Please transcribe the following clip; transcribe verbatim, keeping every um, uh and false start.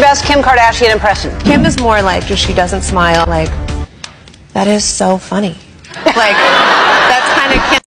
best Kim Kardashian impression? Kim is more like, if she doesn't smile, like, that is so funny. Like, that's kind of Kim.